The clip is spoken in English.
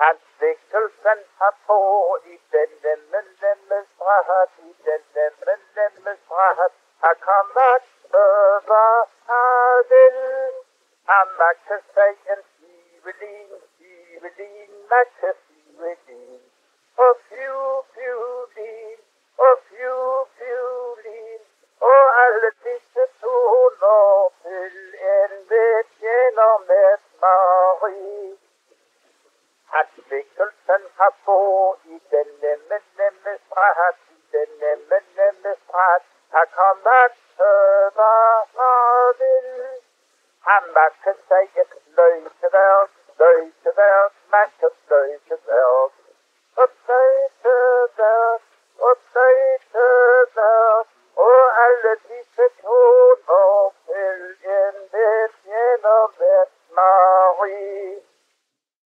Entwickelsen hervor i denne lemmestrahat, i denne lemmestrahat. Her kan magte hva her vil. Han magte seg en fivelin, magte fivelin. Og fiolin, og fiolin. Og alle disse toner til en betjener med Marie. Entwickelsen hervor i denne lemmestrahat, i denne lemmestrahat. Her kan magte hva han vil. Han magte seg et fløyteverk, magte fløyteverk. Og fløyteverk, og alle disse